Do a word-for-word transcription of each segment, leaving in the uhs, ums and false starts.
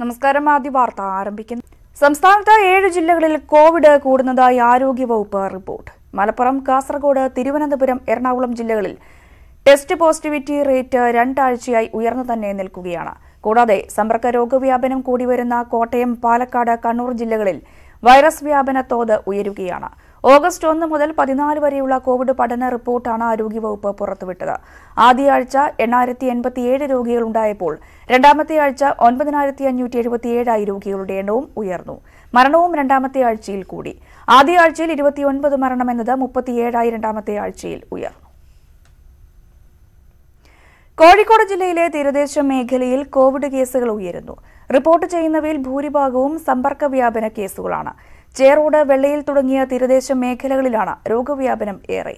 നമസ്കാരം. ആദ്യ വാർത്ത ആരംഭിക്കുന്നു. സംസ്ഥാനത്ത് ഏഴ് ജില്ലകളിൽ കോവിഡ് കൂടുന്നതായി ആരോഗ്യവകുപ്പ് റിപ്പോർട്ട്. മലപ്പുറം, കാസർഗോഡ്, തിരുവനന്തപുരം, എറണാകുളം ജില്ലകളിൽ ടെസ്റ്റ് പോസിറ്റിവിറ്റി റേറ്റ് രണ്ടാഴ്ചയായി ഉയർന്നു തന്നെ നിൽക്കുകയാണ്. കൂടാതെ സമ്പർക്ക രോഗവ്യാപനം കൂടിവരുന്ന കോട്ടയം, പാലക്കാട്, കണ്ണൂർ ജില്ലകളിൽ വൈറസ് വ്യാപന തോത് ഉയരുകയാണ്. ഓഗസ്റ്റ് ഒന്ന് മുതൽ പതിനാല് വരെയുള്ള കോവിഡ് പഠന റിപ്പോർട്ടാണ് ആരോഗ്യവകുപ്പ് പുറത്തുവിട്ടത്. ആദ്യ ആഴ്ച എണ്ണായിരത്തി എൺപത്തിയേഴ് രോഗികൾ ഉണ്ടായപ്പോൾ രണ്ടാമത്തെ ആഴ്ച ഒൻപതിനായിരത്തി അഞ്ഞൂറ്റി എഴുപത്തിയേഴായി രോഗികളുടെ എണ്ണവും ഉയർന്നു. മരണവും രണ്ടാമത്തെ ആഴ്ചയിൽ കൂടി. ആദ്യ ആഴ്ചയിൽ ഇരുപത്തിയൊൻപത് മരണം എന്നത് മുപ്പത്തിയേഴായി രണ്ടാമത്തെ ആഴ്ചയിൽ ഉയർന്നു. കോഴിക്കോട് ജില്ലയിലെ തീരദേശ മേഖലയിൽ കോവിഡ് കേസുകൾ ഉയരുന്നു. റിപ്പോർട്ട് ചെയ്യുന്നവയിൽ ഭൂരിഭാഗവും സമ്പർക്ക വ്യാപന കേസുകളാണ്. ചേറോട്, വെള്ളയിൽ തുടങ്ങിയ തീരദേശ മേഖലകളിലാണ് രോഗവ്യാപനം ഏറെ.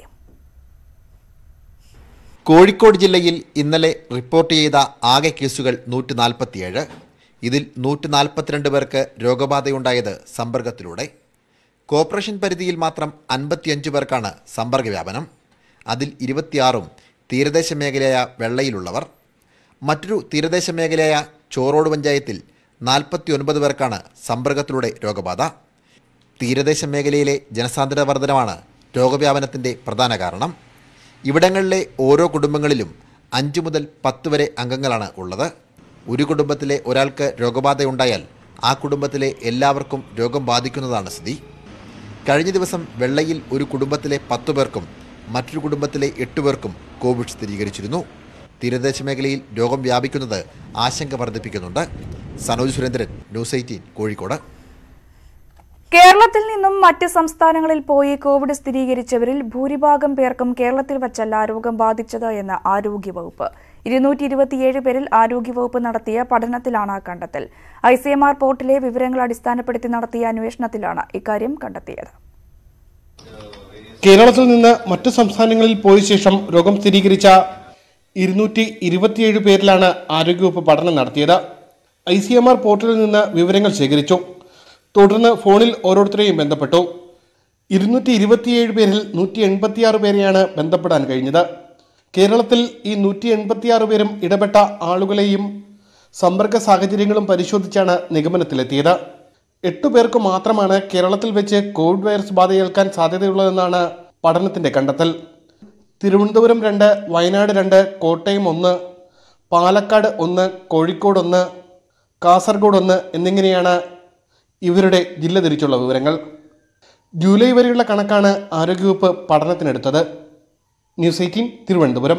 കോഴിക്കോട് ജില്ലയിൽ ഇന്നലെ റിപ്പോർട്ട് ചെയ്ത ആകെ കേസുകൾ നൂറ്റി നാൽപ്പത്തിയേഴ്. ഇതിൽ നൂറ്റി നാൽപ്പത്തിരണ്ട് പേർക്ക് രോഗബാധയുണ്ടായത് സമ്പർക്കത്തിലൂടെ. കോർപ്പറേഷൻ പരിധിയിൽ മാത്രം അൻപത്തിയഞ്ച് പേർക്കാണ് സമ്പർക്ക വ്യാപനം. അതിൽ ഇരുപത്തിയാറും തീരദേശ മേഖലയായ വെള്ളയിലുള്ളവർ. മറ്റൊരു തീരദേശ മേഖലയായ ചോറോട് പഞ്ചായത്തിൽ നാൽപ്പത്തി ഒൻപത് പേർക്കാണ് സമ്പർക്കത്തിലൂടെ രോഗബാധ. തീരദേശ മേഖലയിലെ ജനസാന്ദ്രത വർധനമാണ് രോഗവ്യാപനത്തിൻ്റെ പ്രധാന കാരണം. ഇവിടങ്ങളിലെ ഓരോ കുടുംബങ്ങളിലും അഞ്ച് മുതൽ പത്ത് വരെ അംഗങ്ങളാണ് ഉള്ളത്. ഒരു കുടുംബത്തിലെ ഒരാൾക്ക് രോഗബാധയുണ്ടായാൽ ആ കുടുംബത്തിലെ എല്ലാവർക്കും രോഗം ബാധിക്കുന്നതാണ് സ്ഥിതി. കഴിഞ്ഞ ദിവസം വെള്ളയിൽ ഒരു കുടുംബത്തിലെ പത്തു പേർക്കും മറ്റൊരു കുടുംബത്തിലെ എട്ടു പേർക്കും കോവിഡ് സ്ഥിരീകരിച്ചിരുന്നു. തീരദേശ മേഖലയിൽ രോഗം വ്യാപിക്കുന്നത് ആശങ്ക വർദ്ധിപ്പിക്കുന്നുണ്ട്. Sanoj Surendran, news eighteen, Kozhikode. കേരളത്തിൽ നിന്നും മറ്റ് സംസ്ഥാനങ്ങളിൽ പോയി കോവിഡ് സ്ഥിരീകരിച്ചവരിൽ ഭൂരിഭാഗം പേർക്കും കേരളത്തിൽ വച്ചല്ല രോഗം ബാധിച്ചത് എന്ന് ആരോഗ്യവകുപ്പ്. ഇരുന്നൂറ്റി ഇരുപത്തിയേഴ് പേരിൽ ആരോഗ്യവകുപ്പ് നടത്തിയ പഠനത്തിലാണ് കണ്ടെത്തൽ. ഐ സി എം ആർ പോർട്ടിലെ വിവരങ്ങൾ അടിസ്ഥാനപ്പെടുത്തി നടത്തിയ അന്വേഷണത്തിലാണ് ഇക്കാര്യം കണ്ടെത്തിയത്. കേരളത്തിൽ നിന്ന് മറ്റു സംസ്ഥാനങ്ങളിൽ പോയ ശേഷം രോഗം സ്ഥിരീകരിച്ച ഇരുന്നൂറ്റി ഇരുപത്തിയേഴ് പേരിലാണ് ആരോഗ്യവകുപ്പ് പഠനം നടത്തിയത്. ഐ സി എം ആർ പോർട്ടലിൽ നിന്ന് വിവരങ്ങൾ ശേഖരിച്ചു. തുടർന്ന് ഫോണിൽ ഓരോരുത്തരെയും ബന്ധപ്പെട്ടു. ഇരുന്നൂറ്റി ഇരുപത്തിയേഴ് പേരിൽ നൂറ്റി എൺപത്തിയാറ് പേരെയാണ് ബന്ധപ്പെടാൻ കഴിഞ്ഞത്. കേരളത്തിൽ ഈ നൂറ്റി എൺപത്തിയാറ് പേരും ഇടപെട്ട ആളുകളെയും സമ്പർക്ക സാഹചര്യങ്ങളും പരിശോധിച്ചാണ് നിഗമനത്തിലെത്തിയത്. എട്ടു പേർക്ക് മാത്രമാണ് കേരളത്തിൽ വെച്ച് കോവിഡ് വൈറസ് ബാധയേൽക്കാൻ സാധ്യതയുള്ളതെന്നാണ് പഠനത്തിന്റെ കണ്ടെത്തൽ. തിരുവനന്തപുരം രണ്ട്, വയനാട് രണ്ട്, കോട്ടയം ഒന്ന്, പാലക്കാട് ഒന്ന്, കോഴിക്കോട് ഒന്ന്, കാസർഗോഡ് ഒന്ന് എന്നിങ്ങനെയാണ് ഇവരുടെ ജില്ല തിരിച്ചുള്ള വിവരങ്ങൾ. ജൂലൈ വരെയുള്ള കണക്കാണ് ആരോഗ്യവകുപ്പ് പഠനത്തിനെടുത്തത്. News eighteen, Thiruvananthapuram.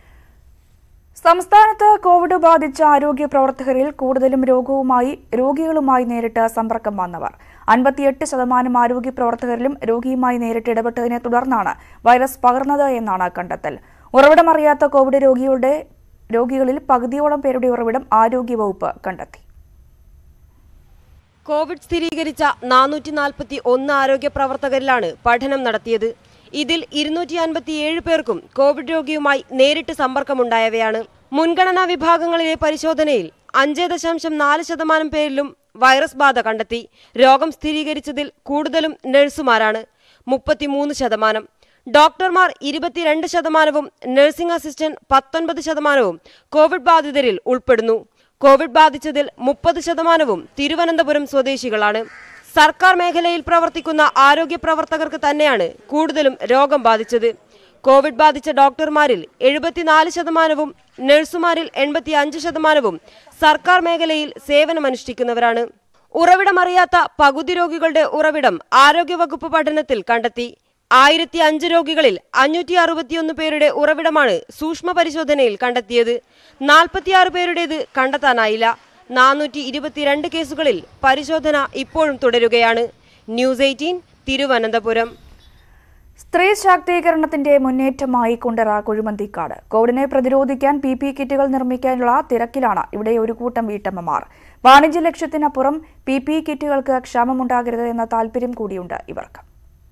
സംസ്ഥാനത്ത് കോവിഡ് ബാധിച്ച ആരോഗ്യ പ്രവർത്തകരിൽ കൂടുതലും രോഗവുമായി രോഗികളുമായി നേരിട്ട് സമ്പർക്കം വന്നവർ. അൻപത്തിയെട്ട് ശതമാനം ആരോഗ്യ പ്രവർത്തകരിലും രോഗിയുമായി നേരിട്ട് ഇടപെട്ടതിനെ തുടർന്നാണ് വൈറസ് പകർന്നത് എന്നാണ് കണ്ടെത്തൽ. ഉറവിടമറിയാത്ത കോവിഡ് രോഗികളുടെ രോഗികളിൽ പകുതിയോളം പേരുടെ ഉറവിടം ആരോഗ്യവകുപ്പ് കണ്ടെത്തി. കോവിഡ് സ്ഥിരീകരിച്ച നാനൂറ്റി നാൽപ്പത്തി ഒന്ന് ആരോഗ്യ പ്രവർത്തകരിലാണ് പഠനം നടത്തിയത്. ഇതിൽ ഇരുന്നൂറ്റി അൻപത്തിയേഴ് പേർക്കും കോവിഡ് രോഗിയുമായി നേരിട്ട് സമ്പർക്കമുണ്ടായവയാണ്. മുൻഗണനാ വിഭാഗങ്ങളിലെ പരിശോധനയിൽ അഞ്ച് ദശാംശം നാല് ശതമാനം പേരിലും വൈറസ് ബാധ കണ്ടെത്തി. രോഗം സ്ഥിരീകരിച്ചതിൽ കൂടുതലും നഴ്സുമാരാണ്, മുപ്പത്തിമൂന്ന് ശതമാനം. ഡോക്ടർമാർ ഇരുപത്തിരണ്ട് ശതമാനവും നഴ്സിംഗ് അസിസ്റ്റന്റ് പത്തൊൻപത് ശതമാനവും കോവിഡ് ബാധിതരിൽ ഉൾപ്പെടുന്നു. കോവിഡ് ബാധിച്ചതിൽ മുപ്പത് ശതമാനവും തിരുവനന്തപുരം സ്വദേശികളാണ്. സർക്കാർ മേഖലയിൽ പ്രവർത്തിക്കുന്ന ആരോഗ്യ പ്രവർത്തകർക്ക് തന്നെയാണ് കൂടുതലും രോഗം ബാധിച്ചത്. കോവിഡ് ബാധിച്ച ഡോക്ടർമാരിൽ എഴുപത്തിനാല് ശതമാനവും നഴ്സുമാരിൽ എൺപത്തി അഞ്ച് ശതമാനവും സർക്കാർ മേഖലയിൽ സേവനമനുഷ്ഠിക്കുന്നവരാണ്. ഉറവിടമറിയാത്ത പകുതി രോഗികളുടെ ഉറവിടം ആരോഗ്യവകുപ്പ് പഠനത്തിൽ കണ്ടെത്തി. ആയിരത്തി അഞ്ച് രോഗികളിൽ അഞ്ഞൂറ്റി അറുപത്തിയൊന്ന് പേരുടെ ഉറവിടമാണ് സൂക്ഷ്മ പരിശോധനയിൽ കണ്ടെത്തിയത്. നാൽപ്പത്തിയാറ് പേരുടേത് കണ്ടെത്താനായില്ല. നാനൂറ്റി ഇരുപത്തിരണ്ട് കേസുകളിൽ പരിശോധന ഇപ്പോഴും തുടരുകയാണ്. News eighteen, Thiruvananthapuram. സ്ത്രീ ശാക്തീകരണത്തിന്റെ മുന്നേറ്റമായി കുണ്ടറ കുഴിമന്തിക്കാട്. കോവിഡിനെ പ്രതിരോധിക്കാൻ പി പി കിറ്റുകൾ നിർമ്മിക്കാനുള്ള തിരക്കിലാണ് ഇവിടെ ഒരു കൂട്ടം വീട്ടമ്മമാർ. വാണിജ്യ ലക്ഷ്യത്തിനപ്പുറം പി പി കിറ്റുകൾക്ക് ക്ഷാമമുണ്ടാകരുത് എന്ന താല്പര്യം കൂടിയുണ്ട് ഇവർക്ക്.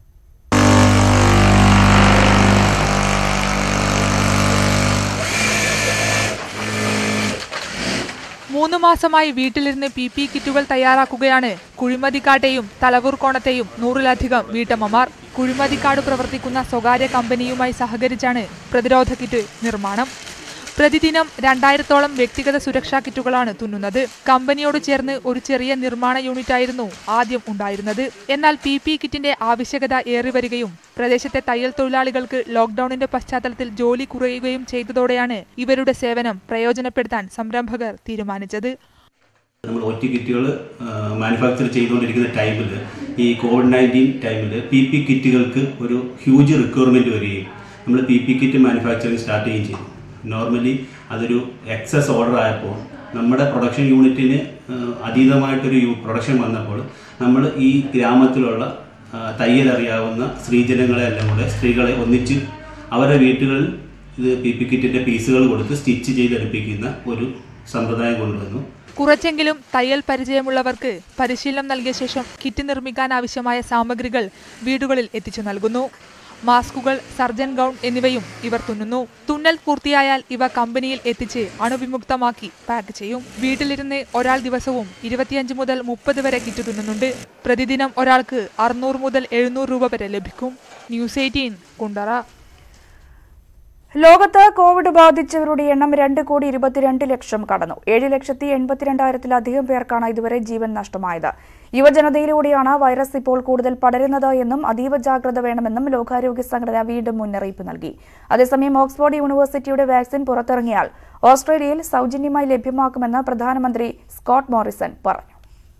മൂന്ന് മാസമായി വീട്ടിലിരുന്ന് പി പി കിറ്റുകൾ തയ്യാറാക്കുകയാണ് കുഴിമതിക്കാട്ടെയും തലവൂർക്കോണത്തെയും നൂറിലധികം വീട്ടമ്മമാർ. കുഴിമതിക്കാട് പ്രവർത്തിക്കുന്ന സ്വകാര്യ കമ്പനിയുമായി സഹകരിച്ചാണ് പ്രതിരോധ കിറ്റ് നിർമ്മാണം. പ്രതിദിനം രണ്ടായിരത്തോളം വ്യക്തിഗത സുരക്ഷാ കിറ്റുകളാണ് തുന്നുന്നത്. കമ്പനിയോട് ചേർന്ന് ഒരു ചെറിയ നിർമ്മാണ യൂണിറ്റായിരുന്നു ആദ്യം ഉണ്ടായിരുന്നത്. എന്നാൽ പി പി കിറ്റിന്റെ ആവശ്യകത ഏറിവരികയും പ്രദേശത്തെ തയ്യൽ തൊഴിലാളികൾക്ക് ലോക്ഡൌണിന്റെ പശ്ചാത്തലത്തിൽ ജോലി കുറയുകയും ചെയ്തതോടെയാണ് ഇവരുടെ സേവനം പ്രയോജനപ്പെടുത്താൻ സംരംഭകർ തീരുമാനിച്ചത്. നമ്മൾ ഒ ടി കിറ്റുകൾ മാനുഫാക്ചർ ചെയ്തുകൊണ്ടിരിക്കുന്ന ടൈമിൽ ഈ കോവിഡ് നയൻറ്റീൻ ടൈമിൽ പി പി കിറ്റുകൾക്ക് ഒരു ഹ്യൂജ് റിക്വയർമെൻറ്റ് വരികയും നമ്മൾ P P kit manufacturing start ചെയ്യുകയും ചെയ്തു. നോർമലി അതൊരു എക്സസ് ഓർഡർ ആയപ്പോൾ നമ്മുടെ പ്രൊഡക്ഷൻ യൂണിറ്റിന് അതീതമായിട്ടൊരു പ്രൊഡക്ഷൻ വന്നപ്പോൾ നമ്മൾ ഈ ഗ്രാമത്തിലുള്ള തയ്യൽ അറിയാവുന്ന സ്ത്രീജനങ്ങളെ എല്ലാം കൂടെ സ്ത്രീകളെ ഒന്നിച്ച് അവരുടെ വീട്ടുകളിൽ ഇത് പി പി കിറ്റിൻ്റെ പീസുകൾ കൊടുത്ത് സ്റ്റിച്ച് ചെയ്തെടുപ്പിക്കുന്ന ഒരു സമ്പ്രദായം കൊണ്ടുവന്നു. കുറച്ചെങ്കിലും തയ്യൽ പരിചയമുള്ളവർക്ക് പരിശീലനം നൽകിയ ശേഷം കിറ്റ് നിർമ്മിക്കാൻ ആവശ്യമായ സാമഗ്രികൾ വീടുകളിൽ എത്തിച്ചു നൽകുന്നു. മാസ്കുകൾ, സർജൻ ഗൗൺ എന്നിവയും ഇവർ തുന്നുന്നു. തുന്നൽ പൂർത്തിയായാൽ ഇവ കമ്പനിയിൽ എത്തിച്ച് അണുവിമുക്തമാക്കി പാക്ക് ചെയ്യും. വീട്ടിലിരുന്ന് ഒരാൾ ദിവസവും ഇരുപത്തിയഞ്ച് മുതൽ മുപ്പത് വരെ കിറ്റ് തുന്നുന്നുണ്ട്. പ്രതിദിനം ഒരാൾക്ക് അറുന്നൂറ് മുതൽ എഴുന്നൂറ് രൂപ വരെ ലഭിക്കും. News eighteen Kundara. ലോകത്ത് കോവിഡ് ബാധിച്ചവരുടെ എണ്ണം രണ്ട് കോടി ഇരുപത്തിരണ്ട് ലക്ഷം കടന്നു. ഏഴ് ലക്ഷത്തി എൺപത്തിരണ്ടായിരത്തിലധികം പേർക്കാണ് ഇതുവരെ ജീവൻ നഷ്ടമായത്. യുവജനതയിലൂടെയാണ് വൈറസ് ഇപ്പോൾ കൂടുതൽ പടരുന്നത് എന്നും അതീവ ജാഗ്രത വേണമെന്നും ലോകാരോഗ്യ സംഘടന വീണ്ടും മുന്നറിയിപ്പ് നൽകി. അതേസമയം ഓക്സ്ഫോർഡ് യൂണിവേഴ്സിറ്റിയുടെ വാക്സിൻ പുറത്തിറങ്ങിയാൽ ഓസ്ട്രേലിയയിൽ സൗജന്യമായി ലഭ്യമാക്കുമെന്ന് പ്രധാനമന്ത്രി സ്കോട്ട് മോറിസൺ പറഞ്ഞു.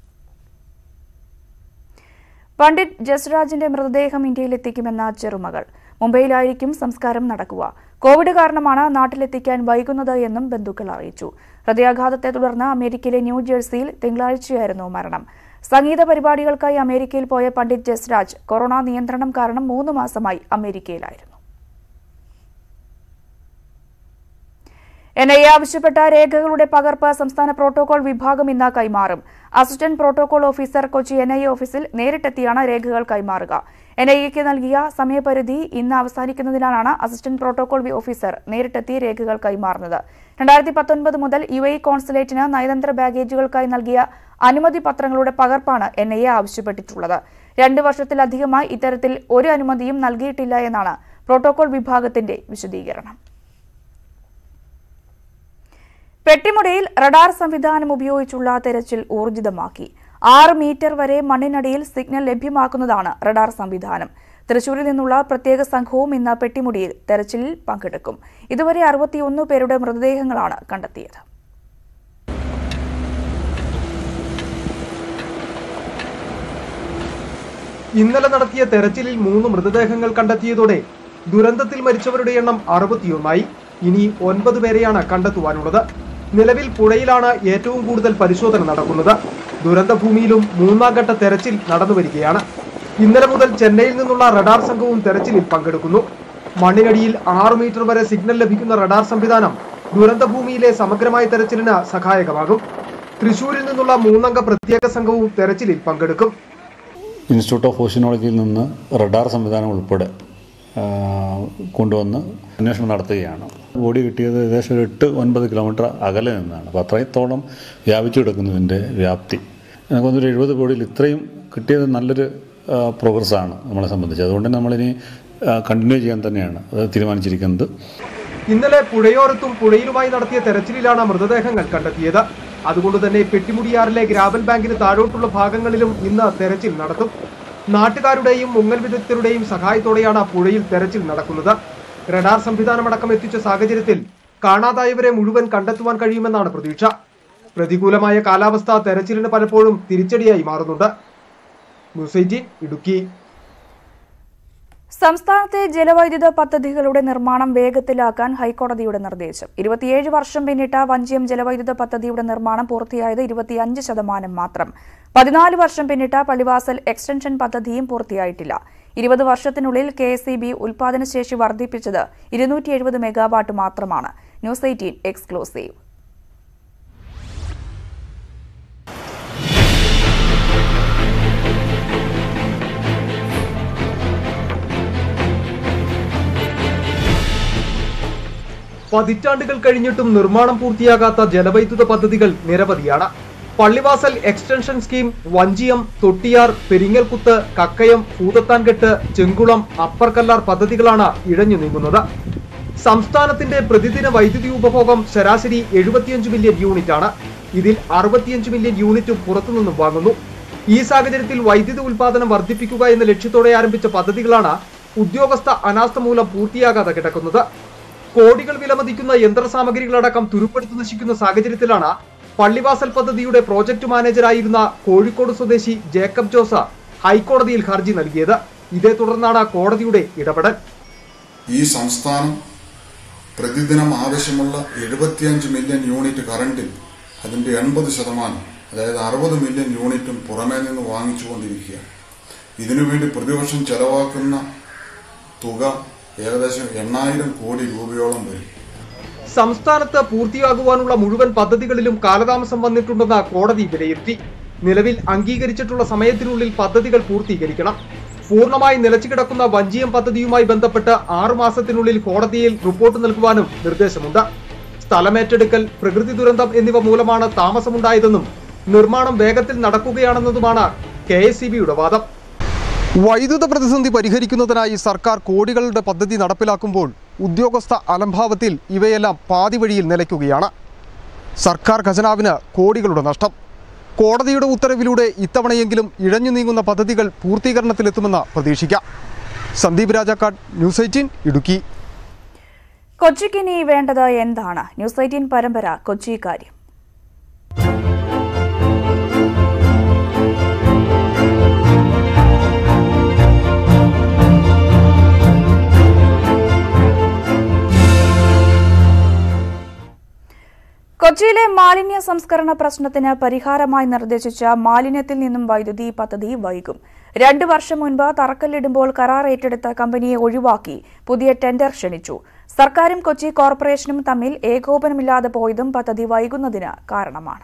പണ്ഡിറ്റ് ജസ്രാജിന്റെ മൃതദേഹം ഇന്ത്യയിലെത്തിക്കുമെന്ന ചെറുമകൾ. മുംബൈയിലായിരിക്കും സംസ്കാരം നടക്കുക. കോവിഡ് കാരണമാണ് നാട്ടിലെത്തിക്കാൻ വൈകുന്നത് എന്നും ബന്ധുക്കൾ അറിയിച്ചു. ഹൃദയാഘാതത്തെ തുടർന്ന് അമേരിക്കയിലെ ന്യൂജേഴ്സിയിൽ തിങ്കളാഴ്ചയായിരുന്നു മരണം. സംഗീത പരിപാടികൾക്കായി അമേരിക്കയിൽ പോയ പണ്ഡിറ്റ് ജസ്രാജ് കൊറോണ നിയന്ത്രണം കാരണം മൂന്ന് മാസമായി അമേരിക്കയിലായിരുന്നു. എൻ ഐ എ ആവശ്യപ്പെട്ട രേഖകളുടെ പകർപ്പ് സംസ്ഥാന പ്രോട്ടോകോൾ വിഭാഗം ഇന്ന് കൈമാറും. Assistant protocol officer Kochi N I A ഓഫീസിൽ നേരിട്ടെത്തിയാണ് രേഖകൾ കൈമാറുക. എൻ ഐ എക്ക് നൽകിയ സമയപരിധി ഇന്ന് അവസാനിക്കുന്നതിനാലാണ് അസിസ്റ്റന്റ് പ്രോട്ടോകോൾ ഓഫീസർ നേരിട്ടെത്തി രേഖകൾ കൈമാറുന്നത്. രണ്ടായിരത്തി പത്തൊൻപത് മുതൽ യു എ കോൺസുലേറ്റിന് നയതന്ത്ര ബാഗേജുകൾക്കായി നൽകിയ അനുമതി പത്രങ്ങളുടെ പകർപ്പാണ് എൻ ഐ എ ആവശ്യപ്പെട്ടിട്ടുള്ളത്. രണ്ട് വർഷത്തിലധികമായി ഇത്തരത്തിൽ ഒരു അനുമതിയും നൽകിയിട്ടില്ല എന്നാണ് പ്രോട്ടോകോൾ വിഭാഗത്തിന്റെ വിശദീകരണം. പെട്ടിമുടിയിൽ റഡാർ സംവിധാനം ഉപയോഗിച്ചുള്ള തെരച്ചിൽ ഊർജിതമാക്കി. ആറ് മീറ്റർ വരെ മണ്ണിനടിയിൽ സിഗ്നൽ ലഭ്യമാക്കുന്നതാണ് റഡാർ സംവിധാനം. തൃശൂരിൽ നിന്നുള്ള പ്രത്യേക സംഘവും ഇന്ന് പെട്ടിമുടിയിൽ തെരച്ചിലിൽ പങ്കെടുക്കും. ഇതുവരെ അറുപത്തിയൊന്ന് പേരുടെ മൃതദേഹങ്ങളാണ് കണ്ടെത്തിയത്. ഇന്നലെ നടത്തിയ തെരച്ചിലിൽ മൂന്ന് മൃതദേഹങ്ങൾ കണ്ടെത്തിയതോടെ ദുരന്തത്തിൽ മരിച്ചവരുടെ എണ്ണം അറുപത്തിയൊന്നായി. ഇനി ഒൻപത് പേരെയാണ് കണ്ടെത്തുവാനുള്ളത്. നിലവിൽ പുഴയിലാണ് ഏറ്റവും കൂടുതൽ പരിശോധന നടക്കുന്നത്. ദുരന്തഭൂമിയിലും മൂന്നാം ഘട്ട തെരച്ചിൽ നടന്നുവരികയാണ്. ഇന്നലെ മുതൽ ചെന്നൈയിൽ നിന്നുള്ള റഡാർ സംഘവും തെരച്ചിലിൽ പങ്കെടുക്കുന്നു. മണ്ണിനടിയിൽ ആറ് മീറ്റർ വരെ സിഗ്നൽ ലഭിക്കുന്ന റഡാർ സംവിധാനം ദുരന്തഭൂമിയിലെ സമഗ്രമായ തെരച്ചിലിന് സഹായകമാകും. തൃശൂരിൽ നിന്നുള്ള മൂന്നംഗ പ്രത്യേക സംഘവും തെരച്ചിലിൽ പങ്കെടുക്കും. ഇൻസ്റ്റിറ്റ്യൂട്ട് ഓഫ് ഓഷ്യനോളജിയിൽ നിന്ന് റഡാർ സംവിധാനം ഉൾപ്പെടെ കൊണ്ടുവന്ന് അന്വേഷണം നടത്തുകയാണ്. ബോഡി കിട്ടിയത് ഏകദേശം ഒരു എട്ട് ഒൻപത് കിലോമീറ്റർ അകലെ നിന്നാണ്. അപ്പോൾ അത്രത്തോളം വ്യാപിച്ചു കിടക്കുന്നതിൻ്റെ വ്യാപ്തി നമുക്കൊന്നൊരു എഴുപത് ബോഡിയിൽ ഇത്രയും കിട്ടിയത് നല്ലൊരു പ്രോഗ്രസ്സാണ് നമ്മളെ സംബന്ധിച്ച്. അതുകൊണ്ട് നമ്മളിനി കണ്ടിന്യൂ ചെയ്യാൻ തന്നെയാണ് അത് തീരുമാനിച്ചിരിക്കുന്നത്. ഇന്നലെ പുഴയോരത്തും പുഴയിലുമായി നടത്തിയ തെരച്ചിലിലാണ് മൃതദേഹങ്ങൾ കണ്ടെത്തിയത്. അതുകൊണ്ട് തന്നെ പെട്ടിമുടിയാറിലെ ഗ്രാവൽ ബാങ്കിന് താഴോട്ടുള്ള ഭാഗങ്ങളിലും ഇന്ന് തെരച്ചിൽ നടത്തും. നാട്ടുകാരുടെയും മുങ്ങൽ വിദഗ്ധരുടെയും സഹായത്തോടെയാണ് പുഴയിൽ തെരച്ചിൽ നടക്കുന്നത്. റഡാർ സംവിധാനമടക്കം എത്തിച്ച സാഹചര്യത്തിൽ കാണാതായവരെ മുഴുവൻ കണ്ടെത്തുവാൻ കഴിയുമെന്നാണ് പ്രതീക്ഷ. പ്രതികൂലമായ കാലാവസ്ഥ തെരച്ചിലിന് പലപ്പോഴും തിരിച്ചടിയായി മാറുന്നുണ്ട്. News eighteen Idukki. സംസ്ഥാനത്തെ ജലവൈദ്യുത പദ്ധതികളുടെ നിർമ്മാണം വേഗത്തിലാക്കാൻ ഹൈക്കോടതിയുടെ നിർദ്ദേശം. ഇരുപത്തിയേഴ് വർഷം പിന്നിട്ട വഞ്ചിയം ജലവൈദ്യുത പദ്ധതിയുടെ നിർമ്മാണം പൂർത്തിയായത് ഇരുപത്തിയഞ്ച് ശതമാനം മാത്രം. പതിനാല് വർഷം പിന്നിട്ട പള്ളിവാസൽ എക്സ്റ്റൻഷൻ പദ്ധതിയും പൂർത്തിയായിട്ടില്ല. ഇരുപത് വർഷത്തിനുള്ളിൽ കെ എസ് ഇ ബി ഉൽപാദനശേഷി വർദ്ധിപ്പിച്ചത് ഇരുന്നൂറ്റി എഴുപത് മെഗാവാട്ട് മാത്രമാണ്. News eighteen exclusive. പതിറ്റാണ്ടുകൾ കഴിഞ്ഞിട്ടും നിർമ്മാണം പൂർത്തിയാകാത്ത ജലവൈദ്യുത പദ്ധതികൾ നിരവധിയാണ്. Pallivasal extension scheme, Vanchiyam, Thottiyar, Peringalkuthu, Kakkayam, Poothathankettu, Chenkulam, upper Kallar പദ്ധതികളാണ് ഇഴഞ്ഞു നീങ്ങുന്നത്. സംസ്ഥാനത്തിന്റെ പ്രതിദിന വൈദ്യുതി ഉപഭോഗം ശരാശരി എഴുപത്തിയഞ്ച് മില്യൺ യൂണിറ്റ് ആണ്. ഇതിൽ അറുപത്തിയഞ്ച് മില്യൺ യൂണിറ്റും പുറത്തുനിന്നും വാങ്ങുന്നു. ഈ സാഹചര്യത്തിൽ വൈദ്യുതി ഉൽപാദനം വർദ്ധിപ്പിക്കുക എന്ന ലക്ഷ്യത്തോടെ ആരംഭിച്ച പദ്ധതികളാണ് ഉദ്യോഗസ്ഥ അനാസ്ഥ മൂലം പൂർത്തിയാകാതെ കിടക്കുന്നത്. കോടികൾ വിലമതിക്കുന്ന യന്ത്രസാമഗ്രികളടക്കം തുരുപ്പെടുത്തു നശിക്കുന്ന സാഹചര്യത്തിലാണ് പള്ളിവാസൽ പദ്ധതിയുടെ പ്രോജക്ട് മാനേജറായിരുന്ന കോഴിക്കോട് സ്വദേശി ജേക്കബ് ജോസ് ഹൈക്കോടതിയിൽ ഹർജി നൽകിയത്. ഇതേ തുടർന്നാണ് കോടതിയുടെ ഇടപെടൽ. ഈ സംസ്ഥാനം പ്രതിദിനം ആവശ്യമുള്ള എഴുപത്തിയഞ്ച് മില്യൺ യൂണിറ്റ് കറണ്ടിൽ അതിന്റെ എൺപത് ശതമാനം അതായത് അറുപത് മില്യൺ യൂണിറ്റും പുറമേ നിന്ന് വാങ്ങിച്ചുകൊണ്ടിരിക്കുകയാണ്. ഇതിനുവേണ്ടി പ്രതിവർഷം ചെലവാക്കുന്ന തുക ഏകദേശം എണ്ണായിരം കോടി രൂപയോളം വരും. സംസ്ഥാനത്ത് പൂർത്തിയാകുവാനുള്ള മുഴുവൻ പദ്ധതികളിലും കാലതാമസം വന്നിട്ടുണ്ടെന്ന് കോടതി വിലയിരുത്തി. നിലവിൽ അംഗീകരിച്ചിട്ടുള്ള സമയത്തിനുള്ളിൽ പദ്ധതികൾ പൂർത്തീകരിക്കണം. പൂർണ്ണമായി നിലച്ചുകിടക്കുന്ന വഞ്ചിയം പദ്ധതിയുമായി ബന്ധപ്പെട്ട് ആറു മാസത്തിനുള്ളിൽ കോടതിയിൽ റിപ്പോർട്ട് നൽകുവാനും നിർദ്ദേശമുണ്ട്. സ്ഥലമേറ്റെടുക്കൽ, പ്രകൃതി ദുരന്തം എന്നിവ മൂലമാണ് താമസമുണ്ടായതെന്നും നിർമ്മാണം വേഗത്തിൽ നടക്കുകയാണെന്നതുമാണ് കെ എസ് ഇ ബിയുടെ വാദം. വൈദ്യുത പ്രതിസന്ധി പരിഹരിക്കുന്നതിനായി സർക്കാർ കോടികളുടെ പദ്ധതി നടപ്പിലാക്കുമ്പോൾ ഉദ്യോഗസ്ഥ അലംഭാവത്തിൽ ഇവയെല്ലാം പാതി വഴിയിൽ നിലയ്ക്കുകയാണ്. സർക്കാർ ഖജനാവിന് കോടികളുടെ നഷ്ടം. കോടതിയുടെ ഉത്തരവിലൂടെ ഇത്തവണയെങ്കിലും ഇഴഞ്ഞു നീങ്ങുന്ന പദ്ധതികൾ പൂർത്തീകരണത്തിലെത്തുമെന്ന് പ്രതീക്ഷിക്കാം. Sandeep Rajakkad, news eighteen, Idukki. കൊച്ചിക്കിനി വേണ്ടത് എന്താണ്? ന്യൂസ് എയ്റ്റീൻ പരമ്പര കൊച്ചി കാര്യം. കൊച്ചിയിലെ മാലിന്യ സംസ്കരണ പ്രശ്നത്തിന് പരിഹാരമായി നിർദ്ദേശിച്ച മാലിന്യത്തിൽ നിന്നും വൈദ്യുതി പദ്ധതി വൈകും. രണ്ടു വർഷം മുൻപ് തറക്കല്ലിടുമ്പോൾ കരാർ ഏറ്റെടുത്ത കമ്പനിയെ ഒഴിവാക്കി പുതിയ ടെൻഡർ ക്ഷണിച്ചു. സർക്കാരും കൊച്ചി കോർപ്പറേഷനും തമ്മിൽ ഏകോപനമില്ലാതെ പോയതും പദ്ധതി വൈകുന്നതിന് കാരണമാണ്.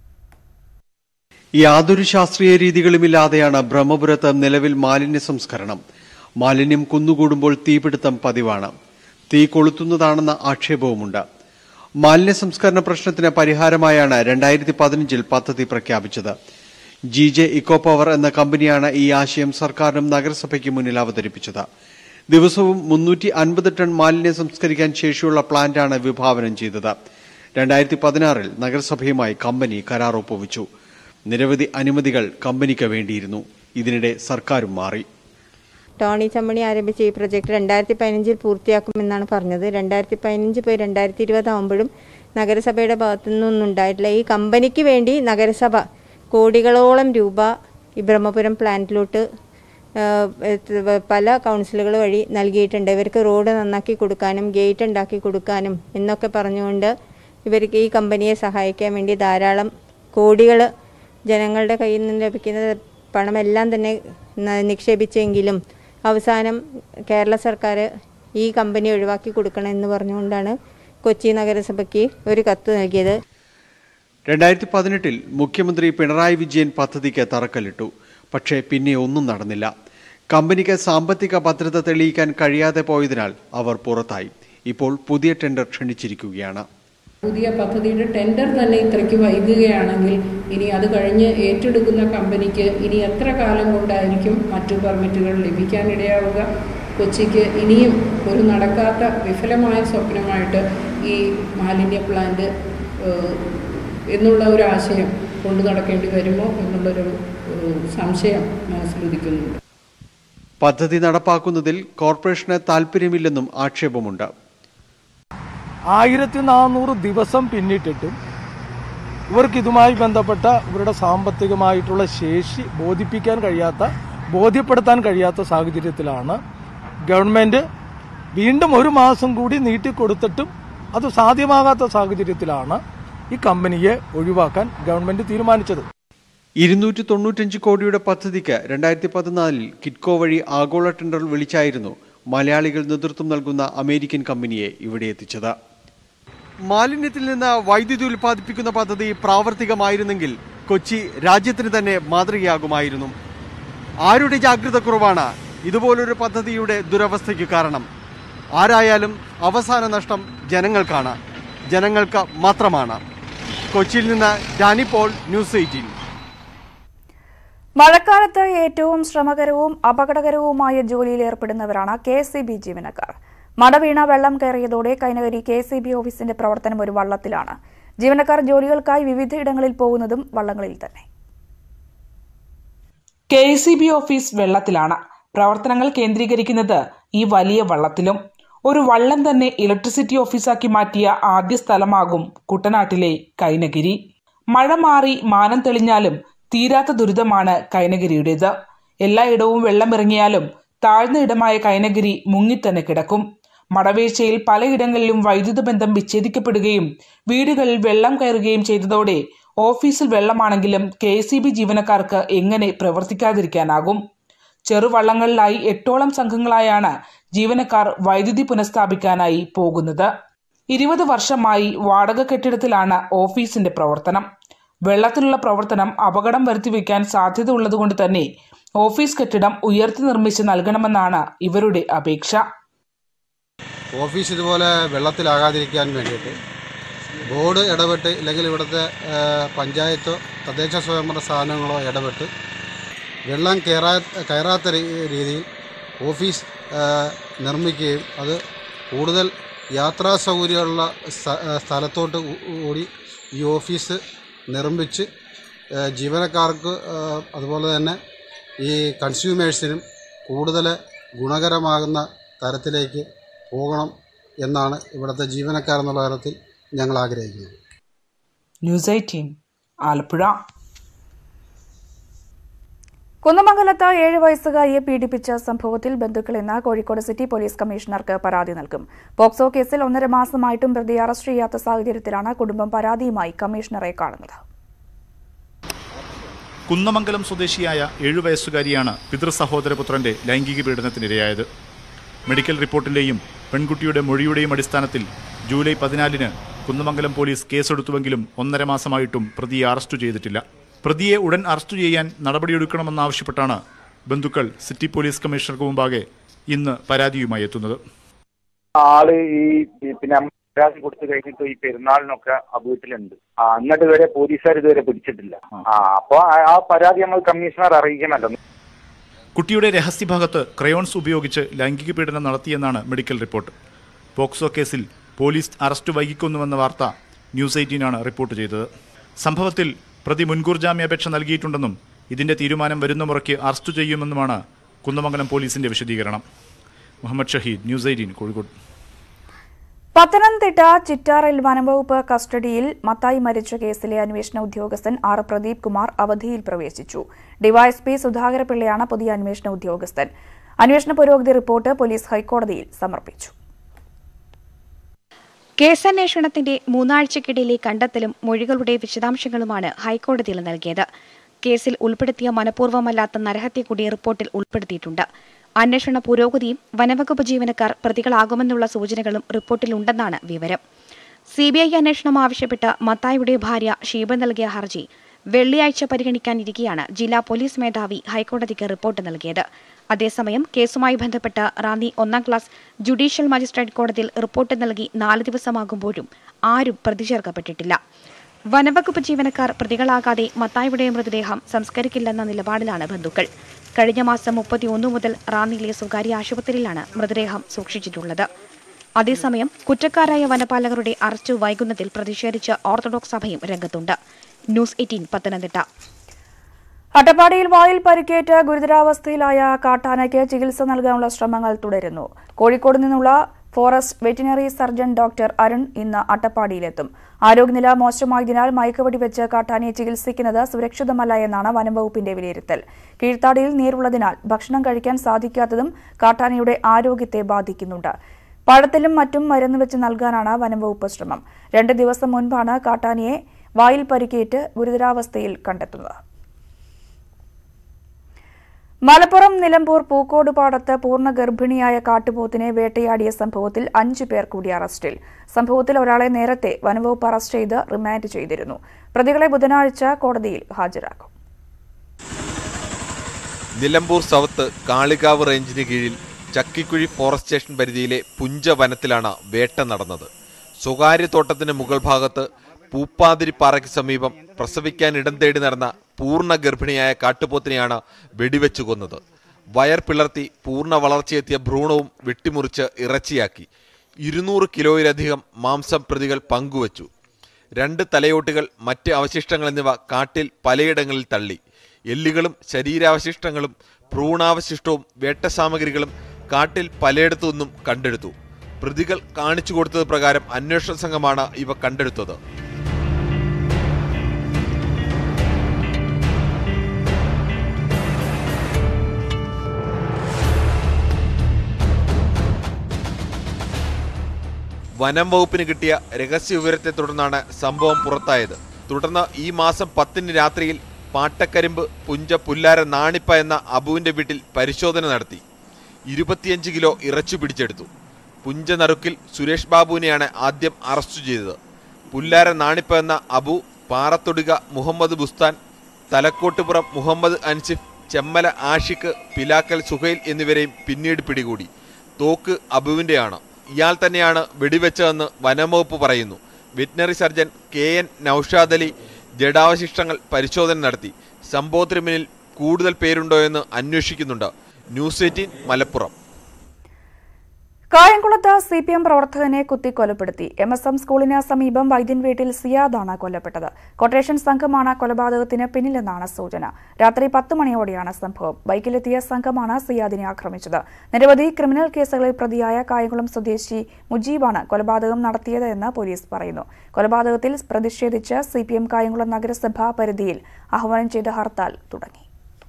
യാതൊരു ശാസ്ത്രീയ രീതികളുമില്ലാതെയാണ് ബ്രഹ്മപുരത്ത് നിലവിൽ മാലിന്യ സംസ്കരണം. മാലിന്യം കുന്നുകൂടുമ്പോൾ തീപിടുത്തം പതിവാണ്. തീ കൊളുത്തുന്നതാണെന്ന ആക്ഷേപവുമുണ്ട്. മാലിന്യ സംസ്കരണ പ്രശ്നത്തിന് പരിഹാരമായാണ് രണ്ടായിരത്തി പതിനഞ്ചിൽ പദ്ധതി പ്രഖ്യാപിച്ചത്. ജി ജെ ഇക്കോ പവർ എന്ന കമ്പനിയാണ് ഈ ആശയം സർക്കാരിനും നഗരസഭയ്ക്ക് മുന്നിൽ അവതരിപ്പിച്ചത്. ദിവസവും മുന്നൂറ്റി അൻപത് ടൺ മാലിന്യം സംസ്കരിക്കാൻ ശേഷിയുള്ള പ്ലാന്റാണ് വിഭാവനം ചെയ്തത്. രണ്ടായിരത്തി പതിനാറിൽ നഗരസഭയുമായി കമ്പനി കരാർ ഒപ്പുവച്ചു. നിരവധി അനുമതികൾ കമ്പനിക്ക് വേണ്ടിയിരുന്നു. ഇതിനിടെ സർക്കാരും മാറി. ടോണി ചമ്മണി ആരംഭിച്ച ഈ പ്രൊജക്ട് രണ്ടായിരത്തി പതിനഞ്ചിൽ പൂർത്തിയാക്കുമെന്നാണ് പറഞ്ഞത്. രണ്ടായിരത്തി പതിനഞ്ച് പോയി രണ്ടായിരത്തി ഇരുപതാകുമ്പോഴും നഗരസഭയുടെ ഭാഗത്തുനിന്നൊന്നും ഉണ്ടായിട്ടില്ല. ഈ കമ്പനിക്ക് വേണ്ടി നഗരസഭ കോടികളോളം രൂപ ഈ ബ്രഹ്മപുരം പ്ലാന്റിലോട്ട് പല കൗൺസിലുകൾ വഴി നൽകിയിട്ടുണ്ട്. ഇവർക്ക് റോഡ് നന്നാക്കി കൊടുക്കാനും ഗേറ്റ് ഉണ്ടാക്കി കൊടുക്കാനും എന്നൊക്കെ പറഞ്ഞുകൊണ്ട് ഇവർക്ക് ഈ കമ്പനിയെ സഹായിക്കാൻ വേണ്ടി ധാരാളം കോടികൾ ജനങ്ങളുടെ കയ്യിൽ നിന്ന് ലഭിക്കുന്ന പണമെല്ലാം തന്നെ നിക്ഷേപിച്ചെങ്കിലും അവസാനം കേരള സർക്കാർ ഈ കമ്പനി ഒഴിവാക്കി കൊടുക്കണമെന്ന് പറഞ്ഞുകൊണ്ടാണ് കൊച്ചി നഗരസഭയ്ക്ക് ഒരു കത്ത് നൽകിയത്. രണ്ടായിരത്തി പതിനെട്ടിൽ മുഖ്യമന്ത്രി പിണറായി വിജയൻ പദ്ധതിക്ക് തറക്കല്ലിട്ടു. പക്ഷേ പിന്നെ ഒന്നും നടന്നില്ല. കമ്പനിക്ക് സാമ്പത്തിക ഭദ്രത തെളിയിക്കാൻ കഴിയാതെ പോയതിനാൽ അവർ പുറത്തായി. ഇപ്പോൾ പുതിയ ടെൻഡർ ക്ഷണിച്ചിരിക്കുകയാണ്. പുതിയ പദ്ധതിയുടെ ടെൻഡർ തന്നെ ഇത്രയ്ക്ക് വൈകുകയാണെങ്കിൽ ഇനി അത് കഴിഞ്ഞ് ഏറ്റെടുക്കുന്ന കമ്പനിക്ക് ഇനി എത്ര കാലം കൊണ്ടായിരിക്കും മറ്റു പെർമിറ്റുകൾ ലഭിക്കാനിടയാവുക? കൊച്ചിക്ക് ഇനിയും ഒരു നടക്കാത്ത വിഫലമായ സ്വപ്നമായിട്ട് ഈ മാലിന്യ പ്ലാന്റ് എന്നുള്ള ഒരു ആശയം കൊണ്ടു നടക്കേണ്ടി വരുമോ എന്നുള്ളൊരു സംശയം മനസ്സിലുദിക്കുന്നുണ്ട്. പദ്ധതി നടപ്പാക്കുന്നതിൽ കോർപ്പറേഷന് താൽപ്പര്യമില്ലെന്നും ആക്ഷേപമുണ്ട്. ആയിരത്തി നാനൂറ് ദിവസം പിന്നിട്ടിട്ടും ഇവർക്ക് ഇതുമായി ബന്ധപ്പെട്ട ഇവരുടെ സാമ്പത്തികമായിട്ടുള്ള ശേഷി ബോധിപ്പിക്കാൻ കഴിയാത്ത ബോധ്യപ്പെടുത്താൻ കഴിയാത്ത സാഹചര്യത്തിലാണ് ഗവൺമെൻറ് വീണ്ടും ഒരു മാസം കൂടി നീട്ടിക്കൊടുത്തിട്ടും അത് സാധ്യമാകാത്ത സാഹചര്യത്തിലാണ് ഈ കമ്പനിയെ ഒഴിവാക്കാൻ ഗവൺമെൻറ് തീരുമാനിച്ചത്. ഇരുന്നൂറ്റി തൊണ്ണൂറ്റഞ്ച് കോടിയുടെ പദ്ധതിക്ക് രണ്ടായിരത്തി പതിനാലിൽ കിറ്റ്കോ വഴി ആഗോള ടെൻഡർ വിളിച്ചായിരുന്നു മലയാളികൾ നേതൃത്വം നൽകുന്ന അമേരിക്കൻ കമ്പനിയെ ഇവിടെ എത്തിച്ചത്. മാലിന്യത്തിൽ നിന്ന് വൈദ്യുതി ഉൽപ്പാദിപ്പിക്കുന്ന പദ്ധതി പ്രാവർത്തികമായിരുന്നെങ്കിൽ കൊച്ചി രാജ്യത്തിന് തന്നെ മാതൃകയാകുമായിരുന്നു. ആരുടെ ജാഗ്രത കുറവാണ് ഇതുപോലൊരു പദ്ധതിയുടെ ദുരവസ്ഥയ്ക്ക് കാരണം? ആരായാലും അവസാന നഷ്ടം ജനങ്ങൾക്കാണ്, ജനങ്ങൾക്ക് മാത്രമാണ്. കൊച്ചിയിൽ നിന്ന് ഡാനി പോൾ, ന്യൂസ് എയ്റ്റീൻ. മഴക്കാലത്ത് ഏറ്റവും ശ്രമകരവും അപകടകരവുമായ ജോലിയിൽ ഏർപ്പെടുന്നവരാണ് കെ എസ് ഇ ബി ജീവനക്കാർ. മട വീണ വെള്ളം കയറിയതോടെ Kainakary K S E B ഓഫീസിന്റെ പ്രവർത്തനം ഒരു വള്ളത്തിലാണ്. ജീവനക്കാർ ജോലികൾക്കായി വിവിധയിടങ്ങളിൽ പോകുന്നതും വള്ളങ്ങളിൽ തന്നെ. K S E B office വെള്ളത്തിലാണ്. പ്രവർത്തനങ്ങൾ കേന്ദ്രീകരിക്കുന്നത് ഈ വലിയ വള്ളത്തിലും. ഒരു വള്ളം തന്നെ ഇലക്ട്രിസിറ്റി ഓഫീസാക്കി മാറ്റിയ ആദ്യ സ്ഥലമാകും കുട്ടനാട്ടിലെ കൈനഗിരി. മഴ മാറി മാനം തെളിഞ്ഞാലും തീരാത്ത ദുരിതമാണ് കൈനഗിരിയുടേത്. എല്ലായിടവും വെള്ളമിറങ്ങിയാലും താഴ്ന്ന ഇടമായ കൈനഗിരി മുങ്ങിത്തന്നെ കിടക്കും. മടവീഴ്ചയിൽ പലയിടങ്ങളിലും വൈദ്യുത ബന്ധം വിച്ഛേദിക്കപ്പെടുകയും വീടുകളിൽ വെള്ളം കയറുകയും ചെയ്തതോടെ ഓഫീസിൽ വെള്ളമാണെങ്കിലും കെ എസ് ഇ ബി ജീവനക്കാർക്ക് എങ്ങനെ പ്രവർത്തിക്കാതിരിക്കാനാകും? ചെറുവള്ളങ്ങളിലായി എട്ടോളം സംഘങ്ങളായാണ് ജീവനക്കാർ വൈദ്യുതി പുനഃസ്ഥാപിക്കാനായി പോകുന്നത്. ഇരുപത് വർഷമായി വാടക കെട്ടിടത്തിലാണ് ഓഫീസിന്റെ പ്രവർത്തനം. വെള്ളത്തിലുള്ള പ്രവർത്തനം അപകടം വരുത്തിവെക്കാൻ സാധ്യത ഉള്ളതുകൊണ്ട് തന്നെ ഓഫീസ് കെട്ടിടം ഉയർത്തി നിർമ്മിച്ച് നൽകണമെന്നാണ് ഇവരുടെ അപേക്ഷ. ഓഫീസ് ഇതുപോലെ വെള്ളത്തിലാകാതിരിക്കാൻ വേണ്ടിയിട്ട് ബോർഡ് ഇടപെട്ട് ഇല്ലെങ്കിൽ ഇവിടുത്തെ പഞ്ചായത്തോ തദ്ദേശ സ്വയംഭരണ സ്ഥാപനങ്ങളോ ഇടപെട്ട് വെള്ളം കയറാ കയറാത്ത രീതിയിൽ ഓഫീസ് നിർമ്മിക്കുകയും അത് കൂടുതൽ യാത്രാ സൗകര്യമുള്ള സ്ഥലത്തോട്ട് കൂടി ഈ ഓഫീസ് നിർമ്മിച്ച് ജീവനക്കാർക്ക് അതുപോലെ തന്നെ ഈ കൺസ്യൂമേഴ്സിനും കൂടുതൽ ഗുണകരമാകുന്ന തരത്തിലേക്ക് പോകണം എന്നാണ് ഇവിടുത്തെ ജീവനക്കാരെന്നുള്ള തരത്തിൽ ഞങ്ങൾ ആഗ്രഹിക്കുന്നത്. News eighteen Alappuzha. കുന്നമംഗലത്ത് ഏഴ് വയസ്സുകാരിയെ പീഡിപ്പിച്ച സംഭവത്തിൽ ബന്ധുക്കൾ ഇന്ന് കോഴിക്കോട് സിറ്റി പോലീസ് കമ്മീഷണർക്ക് പരാതി നൽകും. പോക്സോ കേസിൽ ഒന്നര മാസമായിട്ടും പ്രതി അറസ്റ്റ് ചെയ്യാത്ത സാഹചര്യത്തിലാണ് കുടുംബം പരാതിയുമായി കമ്മീഷണറെ കാണുന്നത്. കുന്നമംഗലം സ്വദേശിയായ ഏഴു വയസ്സുകാരിയാണ് പിതൃസഹോദരപുത്രന്റെ ലൈംഗിക പീഡനത്തിനിരയായത്. മെഡിക്കൽ റിപ്പോർട്ടിന്റെയും പെൺകുട്ടിയുടെ മൊഴിയുടെയും അടിസ്ഥാനത്തിൽ ജൂലൈ പതിനാലിന് കുന്നമംഗലം പോലീസ് കേസെടുത്തുവെങ്കിലും ഒന്നര മാസമായിട്ടും പ്രതിയെ അറസ്റ്റ് ചെയ്തിട്ടില്ല. പ്രതിയെ ഉടൻ അറസ്റ്റ് ചെയ്യാൻ നടപടിയെടുക്കണമെന്നാവശ്യപ്പെട്ടാണ് ബന്ധുക്കൾ സിറ്റി പോലീസ് കമ്മീഷണർക്ക് മുമ്പാകെ ഇന്ന് പരാതിയുമായി എത്തുന്നത്. ആള് ഈ പിന്നെ പരാതി കൊടുത്തു കഴിഞ്ഞിട്ട് ഈ പെരുന്നാളിനൊക്കെ ആ വീട്ടിലുണ്ട്. എന്നിട്ട് ഇതുവരെ പോലീസുകാർ ഇതുവരെ പിടിച്ചിട്ടില്ല. ആ അപ്പൊ ആ പരാതി നമ്മൾ കമ്മീഷണർ അറിയിക്കണമല്ലോ. കുട്ടിയുടെ രഹസ്യഭാഗത്ത് ക്രയോൺസ് ഉപയോഗിച്ച് ലൈംഗിക പീഡനം നടത്തിയെന്നാണ് മെഡിക്കൽ റിപ്പോർട്ട്. പോക്സോ കേസിൽ പോലീസ് അറസ്റ്റ് വൈകിക്കുന്നുവെന്ന വാർത്ത ന്യൂസ് എയ്റ്റീനാണ് റിപ്പോർട്ട് ചെയ്തത്. സംഭവത്തിൽ പ്രതി മുൻകൂർ ജാമ്യാപേക്ഷ നൽകിയിട്ടുണ്ടെന്നും ഇതിന്റെ തീരുമാനം വരുന്ന മുറയ്ക്ക് അറസ്റ്റ് ചെയ്യുമെന്നുമാണ് കുന്നമംഗലം പോലീസിന്റെ വിശദീകരണം. Muhammad Shaheed, news eighteen, Kozhikode. പത്തനംതിട്ട ചിറ്റാറിൽ വനംവകുപ്പ് കസ്റ്റഡിയിൽ മത്തായി മരിച്ച കേസിലെ അന്വേഷണ ഉദ്യോഗസ്ഥൻ ആർ പ്രദീപ് കുമാർ അവധിയിൽ പ്രവേശിച്ചു. ഡിവൈഎസ്പി സുധാകരപിള്ളയാണ് പുതിയ അന്വേഷണ ഉദ്യോഗസ്ഥൻ. അന്വേഷണ പുരോഗതി റിപ്പോർട്ട് പോലീസ് ഹൈക്കോടതിയിൽ സമർപ്പിച്ചു. കേസന്വേഷണത്തിന്റെ മൂന്നാഴ്ചക്കിടയിലെ കണ്ടെത്തലും മൊഴികളുടെ വിശദാംശങ്ങളുമാണ് ഹൈക്കോടതിയിൽ നൽകിയത്. കേസിൽ ഉൾപ്പെടുത്തിയ മനഃപൂർവ്വമല്ലാത്ത നരഹത്യ കൂടി റിപ്പോർട്ടിൽ ഉൾപ്പെടുത്തിയിട്ടുണ്ട്. അന്വേഷണ പുരോഗതിയും വനവകുപ്പ് ജീവനക്കാർ പ്രതികളാകുമെന്നുള്ള സൂചനകളും റിപ്പോർട്ടിലുണ്ടെന്നാണ് വിവരം. സിബിഐ അന്വേഷണം ആവശ്യപ്പെട്ട് മത്തായിയുടെ ഭാര്യ ഷീബ നൽകിയ ഹർജി വെള്ളിയാഴ്ച പരിഗണിക്കാനിരിക്കെയാണ് ജില്ലാ പോലീസ് മേധാവി ഹൈക്കോടതിക്ക് റിപ്പോർട്ട് നൽകിയത്. അതേസമയം കേസുമായി ബന്ധപ്പെട്ട് റാന്നി ഒന്നാം ക്ലാസ് ജുഡീഷ്യൽ മജിസ്ട്രേറ്റ് കോടതിയിൽ റിപ്പോർട്ട് നൽകി നാല് ദിവസമാകുമ്പോഴും ആരും പ്രതി ചേർക്കപ്പെട്ടിട്ടില്ല. വനവകുപ്പ് ജീവനക്കാർ പ്രതികളാകാതെ മത്തായിയുടെ മൃതദേഹം സംസ്കരിക്കില്ലെന്ന നിലപാടിലാണ് ബന്ധുക്കൾ. കഴിഞ്ഞ മാസം മുപ്പത്തിയൊന്ന് മുതൽ റാന്നിയിലെ സ്വകാര്യ ആശുപത്രിയിലാണ് മൃതദേഹം സൂക്ഷിച്ചിട്ടുള്ളത്. അതേസമയം കുറ്റക്കാരായ വനപാലകരുടെ അറസ്റ്റ് വൈകുന്നതിൽ പ്രതിഷേധിച്ച് ഓർത്തഡോക്സ് സഭയും രംഗത്തുണ്ട്. News eighteen Pathanamthitta. അട്ടപ്പാടിയിൽ വായിൽ പരിക്കേറ്റ് ഗുരുതരാവസ്ഥയിലായ കാട്ടാനയ്ക്ക് ചികിത്സ നൽകാനുള്ള ശ്രമങ്ങൾ തുടരുന്നു. കോഴിക്കോട് നിന്നുള്ള forest veterinary surgeon doctor Arun ഇന്ന് അട്ടപ്പാടിയിലെത്തും. ആരോഗ്യനില മോശമായതിനാൽ മയക്കുവെടി വെച്ച് കാട്ടാനയെ ചികിത്സിക്കുന്നത് സുരക്ഷിതമല്ല എന്നാണ് വനംവകുപ്പിന്റെ വിലയിരുത്തൽ. കീഴ്ത്താടിയിൽ നീരുള്ളതിനാൽ ഭക്ഷണം കഴിക്കാൻ സാധിക്കാത്തതും കാട്ടാനയുടെ ആരോഗ്യത്തെ ബാധിക്കുന്നുണ്ട്. പഴത്തിലും മറ്റും മരുന്ന് വെച്ച് നൽകാനാണ് വനംവകുപ്പ് ശ്രമം. രണ്ട് ദിവസം മുൻപാണ് കാട്ടാനയെ വായിൽ പരിക്കേറ്റ് ഗുരുതരാവസ്ഥയിൽ കണ്ടെത്തുന്നത്. മലപ്പുറം നിലമ്പൂർ പൂക്കോട് പാടത്ത് പൂർണ്ണ ഗർഭിണിയായ കാട്ടുപോത്തിനെ വേട്ടയാടിയ സംഭവത്തിൽ അഞ്ചു പേർ കൂടി അറസ്റ്റിൽ. സംഭവത്തിൽ ഒരാളെ നേരത്തെ വനംവകുപ്പ് അറസ്റ്റ് ചെയ്ത് റിമാൻഡ് ചെയ്തിരുന്നു. പ്രതികളെ ബുധനാഴ്ച കോടതിയിൽ ഹാജരാക്കും. നിലമ്പൂർ സൗത്ത് കാളികാവ് റേഞ്ചിന് കീഴിൽ ചക്കിക്കുഴി ഫോറസ്റ്റ് സ്റ്റേഷൻ പരിധിയിലെ പുഞ്ച വനത്തിലാണ് വേട്ട നടന്നത്. സ്വകാര്യ തോട്ടത്തിന് മുകൾ ഭാഗത്ത് പൂപ്പാതിരിപ്പാറയ്ക്ക് സമീപം പ്രസവിക്കാൻ ഇടം തേടി നടന്ന പൂർണ്ണ ഗർഭിണിയായ കാട്ടുപോത്തിനെയാണ് വെടിവെച്ചു കൊന്നത്. വയർ പിളർത്തി പൂർണ്ണ വളർച്ചയെത്തിയ ഭ്രൂണവും വെട്ടിമുറിച്ച് ഇറച്ചിയാക്കി. ഇരുന്നൂറ് കിലോയിലധികം മാംസം പ്രതികൾ പങ്കുവച്ചു. രണ്ട് തലയോട്ടുകൾ, മറ്റ് അവശിഷ്ടങ്ങൾ എന്നിവ കാട്ടിൽ പലയിടങ്ങളിൽ തള്ളി. എല്ലുകളും ശരീരാവശിഷ്ടങ്ങളും ഭ്രൂണാവശിഷ്ടവും വേട്ടസാമഗ്രികളും കാട്ടിൽ പലയിടത്തു നിന്നും കണ്ടെടുത്തു. പ്രതികൾ കാണിച്ചു കൊടുത്തത് പ്രകാരം അന്വേഷണ സംഘമാണ് ഇവ കണ്ടെടുത്തത്. വനം വകുപ്പിന് കിട്ടിയ രഹസ്യ വിവരത്തെ തുടർന്നാണ് സംഭവം പുറത്തായത്. തുടർന്ന് ഈ മാസം പത്തിന് രാത്രിയിൽ പാട്ടക്കരിമ്പ് പുഞ്ച പുല്ലാര നാണിപ്പ എന്ന അബുവിന്റെ വീട്ടിൽ പരിശോധന നടത്തി. ഇരുപത്തിയഞ്ച് കിലോ ഇറച്ചി പിടിച്ചെടുത്തു. പുഞ്ച നറുക്കിൽ സുരേഷ് ബാബുവിനെയാണ് ആദ്യം അറസ്റ്റ് ചെയ്തത്. പുല്ലാര നാണിപ്പ എന്ന അബു, പാറത്തൊടുക മുഹമ്മദ് ബുസ്താൻ, തലക്കോട്ടുപുറം മുഹമ്മദ് അൻസിഫ്, ചെമ്മല ആഷിഖ്, പിലാക്കൽ സുഹൈൽ എന്നിവരെയും പിന്നീട് പിടികൂടി. തോക്ക് അബുവിന്റെയാണ്. ഇയാൾ തന്നെയാണ് വെടിവെച്ചതെന്ന് വനംവകുപ്പ് പറയുന്നു. Veterinary surgeon K N Naushad Ali ജഡാവശിഷ്ടങ്ങൾ പരിശോധന നടത്തി. സംഭവത്തിന് പിന്നിൽ കൂടുതൽ പേരുണ്ടോ എന്ന് അന്വേഷിക്കുന്നുണ്ട്. News eighteen Malappuram. കായംകുളത്ത് സി പി എം പ്രവർത്തകനെ കുത്തിക്കൊലപ്പെടുത്തി. എം എസ് എം സ്കൂളിന് സമീപം വൈദ്യൻ വീട്ടിൽ സിയാദാണ് കൊല്ലപ്പെട്ടത്. കൊട്ടേഷൻ സംഘമാണ് കൊലപാതകത്തിന് പിന്നിലെന്നാണ് സൂചന. രാത്രി പത്ത് മണിയോടെയാണ് സംഭവം. ബൈക്കിലെത്തിയ സംഘമാണ് സിയാദിനെ ആക്രമിച്ചത്. നിരവധി ക്രിമിനൽ കേസുകളിൽ പ്രതിയായ കായംകുളം സ്വദേശി മുജീബാണ് കൊലപാതകം നടത്തിയത് എന്ന് പോലീസ് പറയുന്നു. കൊലപാതകത്തിൽ പ്രതിഷേധിച്ച് സി പി എം കായംകുളം നഗരസഭാ പരിധിയിൽ ആഹ്വാനം ചെയ്ത ഹർത്താൽ തുടങ്ങി.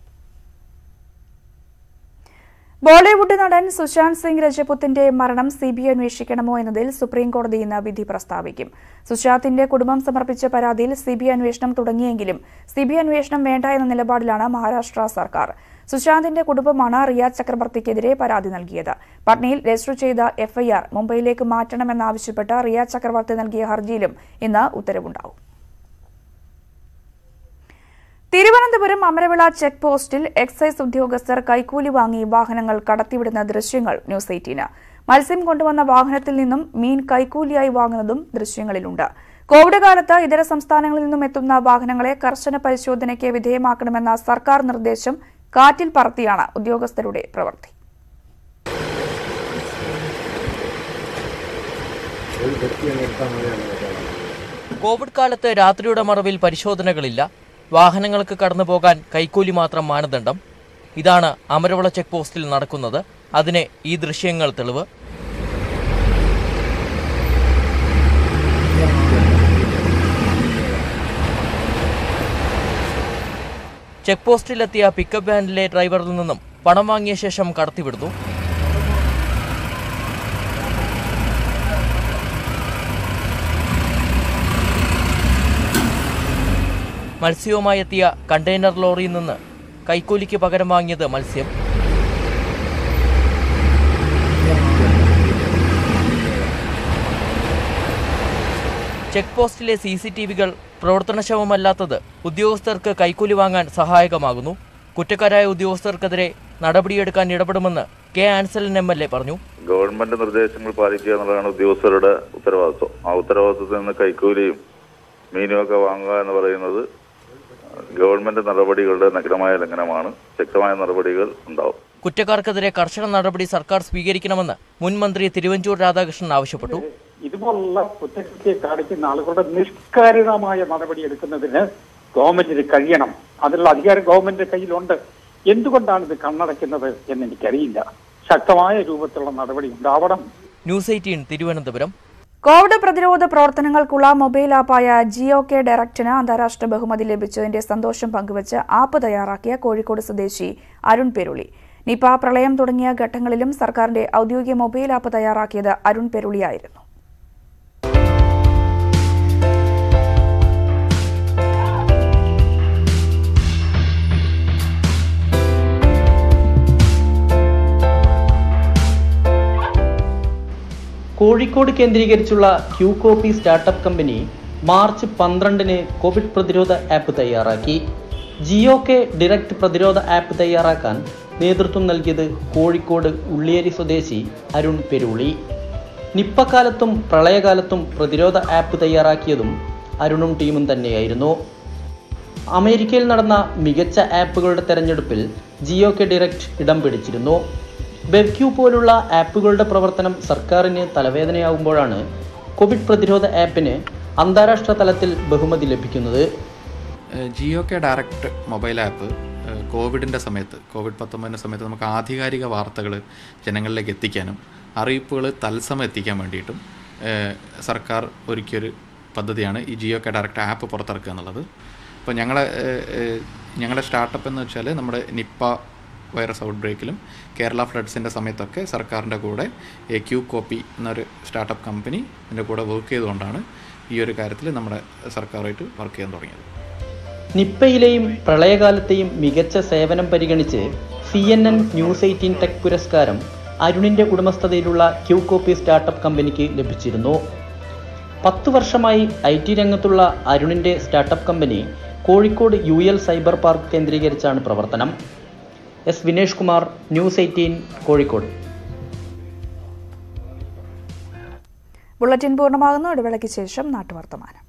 ബോളിവുഡ് നടൻ സുശാന്ത് സിംഗ് രജപുത്തിന്റെ മരണം സി ബി ഐ അന്വേഷിക്കണമോ എന്നതിൽ സുപ്രീംകോടതി ഇന്ന് വിധി പ്രസ്താവിക്കും. സുശാന്തിന്റെ കുടുംബം സമർപ്പിച്ച പരാതിയിൽ സി ബി ഐ അന്വേഷണം തുടങ്ങിയെങ്കിലും സി ബി ഐ അന്വേഷണം വേണ്ട എന്ന നിലപാടിലാണ് മഹാരാഷ്ട്ര സർക്കാർ. സുശാന്തിന്റെ കുടുംബമാണ് റിയ ചക്രവർത്തിക്കെതിരെ പരാതി നൽകിയത്. പട്നയിൽ രജിസ്റ്റർ ചെയ്ത എഫ്ഐആർ മുംബൈയിലേക്ക് മാറ്റണമെന്നാവശ്യപ്പെട്ട് റിയ ചക്രവർത്തി നൽകിയ ഹർജിയിലും ഇന്ന് ഉത്തരവുണ്ടാവും. തിരുവനന്തപുരം അമരവിള ചെക്ക് പോസ്റ്റിൽ എക്സൈസ് ഉദ്യോഗസ്ഥർ കൈക്കൂലി വാങ്ങി വാഹനങ്ങൾ കടത്തിവിടുന്ന ദൃശ്യങ്ങൾ ന്യൂസ് എയ്റ്റീന്. മത്സ്യം കൊണ്ടുവന്ന വാഹനത്തിൽ നിന്നും മീൻ കൈക്കൂലിയായി വാങ്ങുന്നതും ദൃശ്യങ്ങളിലുണ്ട്. കോവിഡ് കാലത്ത് ഇതര സംസ്ഥാനങ്ങളിൽ നിന്നും എത്തുന്ന വാഹനങ്ങളെ കർശന പരിശോധനയ്ക്ക് വിധേയമാക്കണമെന്ന സർക്കാർ നിർദ്ദേശം കാറ്റിൽ പറത്തിയാണ് ഉദ്യോഗസ്ഥരുടെ പ്രവൃത്തി. കോവിഡ് കാലത്ത് രാത്രിയുടെ മറവിൽ പരിശോധനകളില്ല. വാഹനങ്ങൾക്ക് കടന്നുപോകാൻ കൈക്കൂലി മാത്രം മാനദണ്ഡം. ഇതാണ് അമരവിള ചെക്ക് പോസ്റ്റിൽ നടക്കുന്നത്. അതിന് ഈ ദൃശ്യങ്ങൾ തെളിവ്. ചെക്ക് പോസ്റ്റിലെത്തിയ പിക്കപ്പ് വാനിലെ ഡ്രൈവറിൽ നിന്നും പണം വാങ്ങിയ ശേഷം കടത്തിവിടുന്നു. മത്സ്യവുമായി എത്തിയ കണ്ടെയ്നർ ലോറിയിൽ നിന്ന് കൈക്കൂലിക്ക് പകരം വാങ്ങിയത് മത്സ്യം. ചെക്ക് പോസ്റ്റിലെ സി സി ടി വികൾ പ്രവർത്തനക്ഷമമല്ലാത്തത് ഉദ്യോഗസ്ഥർക്ക് കൈക്കൂലി വാങ്ങാൻ സഹായകമാകുന്നു. കുറ്റക്കാരായ ഉദ്യോഗസ്ഥർക്കെതിരെ നടപടിയെടുക്കാൻ ഇടപെടുമെന്ന് K Ansalan M L A പറഞ്ഞു. ഗവൺമെന്റ് നിർദ്ദേശങ്ങൾ പാലിക്കുക എന്നുള്ളതാണ് ഉദ്യോഗസ്ഥരുടെ ഉത്തരവാദിത്വം. ആ ഉത്തരവാദിത്വത്തിൽ നിന്ന് കൈക്കൂലിയും മീനുമൊക്കെ വാങ്ങുക എന്ന് പറയുന്നത് ഗവൺമെന്റ് നടപടികളുടെ നഗ്നമായ ലംഘനമാണ്. ശക്തമായ നടപടികൾ ഉണ്ടാവും. കുറ്റക്കാർക്കെതിരെ കർശന നടപടി സർക്കാർ സ്വീകരിക്കണമെന്ന് മുൻ മന്ത്രി തിരുവഞ്ചൂർ രാധാകൃഷ്ണൻ ആവശ്യപ്പെട്ടു. ഇതുപോലുള്ള കുറ്റകൃത്യം കാണിക്കുന്ന ആളുകളുടെ നിഷ്കാരണമായ നടപടി എടുക്കുന്നതിന് ഗവൺമെന്റിന് കഴിയണം. അതിനുള്ള അധികാരം ഗവൺമെന്റിന്റെ കയ്യിലുണ്ട്. എന്തുകൊണ്ടാണ് ഇത് കണ്ണടയ്ക്കുന്നത് എന്ന് എനിക്കറിയില്ല. ശക്തമായ രൂപത്തിലുള്ള നടപടി ഉണ്ടാവണം. News eighteen Thiruvananthapuram. കോവിഡ് പ്രതിരോധ പ്രവർത്തനങ്ങൾക്കുള്ള മൊബൈൽ ആപ്പായ ജിയോ കെ ഡയറക്റ്റിന് അന്താരാഷ്ട്ര ബഹുമതി ലഭിച്ചതിന്റെ സന്തോഷം പങ്കുവച്ച് ആപ്പ് തയ്യാറാക്കിയ കോഴിക്കോട് സ്വദേശി അരുൺ പെരുളി. നിപ, പ്രളയം തുടങ്ങിയ ഘട്ടങ്ങളിലും സർക്കാരിന്റെ ഔദ്യോഗിക മൊബൈൽ ആപ്പ് തയ്യാറാക്കിയത് അരുൺ പെരുളിയായിരുന്നു. കോഴിക്കോട് കേന്ദ്രീകരിച്ചുള്ള QKopy startup company March പന്ത്രണ്ടിന് കോവിഡ് പ്രതിരോധ ആപ്പ് തയ്യാറാക്കി. ജിയോ കെ ഡയറക്റ്റ് പ്രതിരോധ ആപ്പ് തയ്യാറാക്കാൻ നേതൃത്വം നൽകിയത് കോഴിക്കോട് ഉള്ളിയേരി സ്വദേശി അരുൺ പെരുളി. നിപ്പ കാലത്തും പ്രളയകാലത്തും പ്രതിരോധ ആപ്പ് തയ്യാറാക്കിയതും അരുണും ടീമും തന്നെയായിരുന്നു. അമേരിക്കയിൽ നടന്ന മികച്ച ആപ്പുകളുടെ തെരഞ്ഞെടുപ്പിൽ ജിയോ കെ ഡിറക്റ്റ് ഇടം പിടിച്ചിരുന്നു. ബെവ്ക്യൂ പോലുള്ള ആപ്പുകളുടെ പ്രവർത്തനം സർക്കാരിന് തലവേദനയാകുമ്പോഴാണ് കോവിഡ് പ്രതിരോധ ആപ്പിന് അന്താരാഷ്ട്ര തലത്തിൽ ബഹുമതി ലഭിക്കുന്നത്. GoK direct mobile app കോവിഡിൻ്റെ സമയത്ത് കോവിഡ് പത്തൊമ്പതിൻ്റെ സമയത്ത് നമുക്ക് ആധികാരിക വാർത്തകൾ ജനങ്ങളിലേക്ക് എത്തിക്കാനും അറിയിപ്പുകൾ തത്സമയം എത്തിക്കാൻ വേണ്ടിയിട്ടും സർക്കാർ ഒരുക്കിയൊരു പദ്ധതിയാണ് ഈ ജിയോ കെ ഡയറക്റ്റ് ആപ്പ് പുറത്തിറക്കുക എന്നുള്ളത്. അപ്പോൾ ഞങ്ങളെ ഞങ്ങളുടെ സ്റ്റാർട്ടപ്പ് എന്ന് വെച്ചാൽ നമ്മുടെ നിപ്പ വൈറസ് ഔട്ട് ബ്രേക്കിലും കേരള ഫ്ലഡ്സിൻ്റെ സമയത്തൊക്കെ സർക്കാരിൻ്റെ കൂടെ ക്യൂ കോപ്പി എന്നൊരു സ്റ്റാർട്ടപ്പ് കമ്പനി ഇതിൻ്റെ കൂടെ വർക്ക് ചെയ്തുകൊണ്ടാണ് ഈ ഒരു കാര്യത്തിൽ നമ്മുടെ സർക്കാരുമായിട്ട് വർക്ക് ചെയ്യാൻ തുടങ്ങിയത്. നിപ്പയിലെയും പ്രളയകാലത്തെയും മികച്ച സേവനം പരിഗണിച്ച് C N N news eighteen tech പുരസ്കാരം അരുണിൻ്റെ ഉടമസ്ഥതയിലുള്ള ക്യൂ കോപ്പി സ്റ്റാർട്ടപ്പ് കമ്പനിക്ക് ലഭിച്ചിരുന്നു. പത്ത് വർഷമായി ഐ ടി രംഗത്തുള്ള അരുണിൻ്റെ സ്റ്റാർട്ടപ്പ് കമ്പനി Kozhikode U L cyber park കേന്ദ്രീകരിച്ചാണ് പ്രവർത്തനം. S Vinesh Kumar, news eighteen, Kozhikode. Bulletin പൂർണ്ണമാകുന്നു. ഇടവേളയ്ക്ക് ശേഷം നാട്ടുവർത്തമാനം.